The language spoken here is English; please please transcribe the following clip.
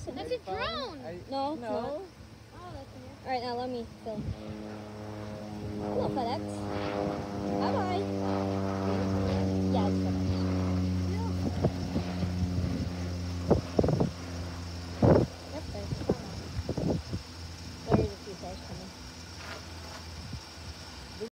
listen. That's a drone. No, it's not. Oh, that's weird. All right, now let me film. Hello, FedEx.